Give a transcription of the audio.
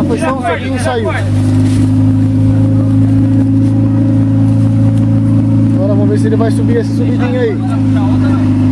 foi só um soquinho e saiu. Agora vamos ver se ele vai subir essa subidinha aí.